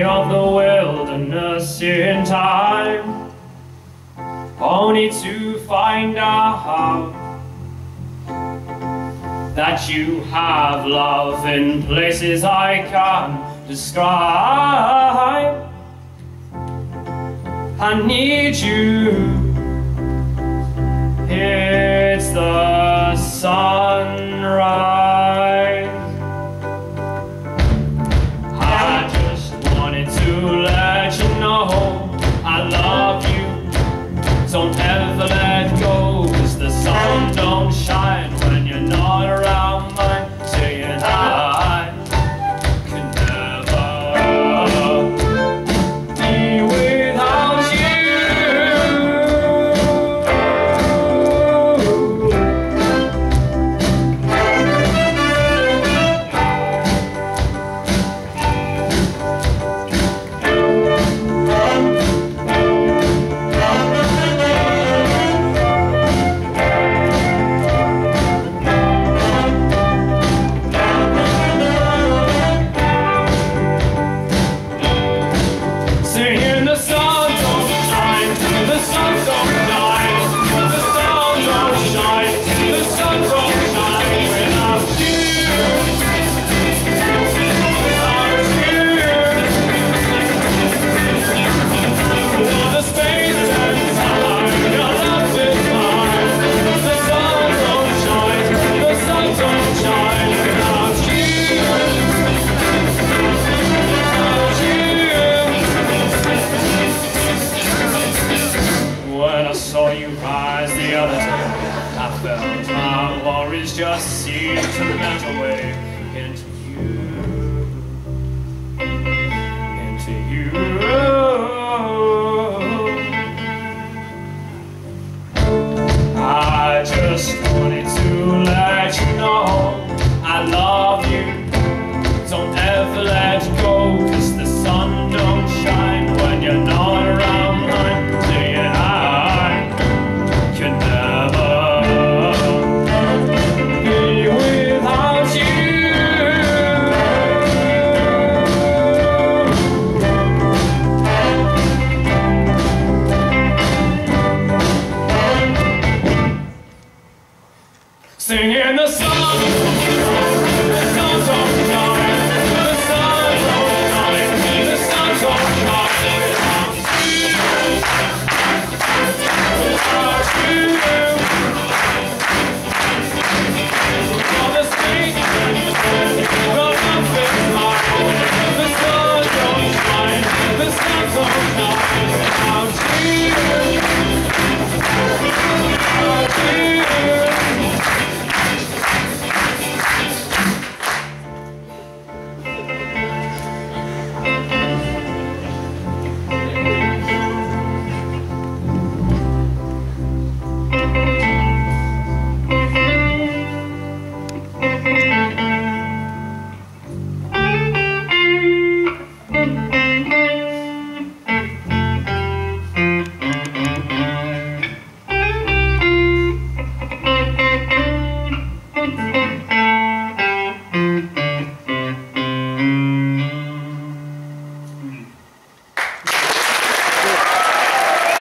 of the wilderness in time, only to find out that you have love in places I can't describe. I need you, it's the sunrise. I just wanted to let you know I love you. Don't ever let go, 'cause the sun don't shine when you're not around. Mine saying I could never be without you. My worries just seem to melt away into you, into you.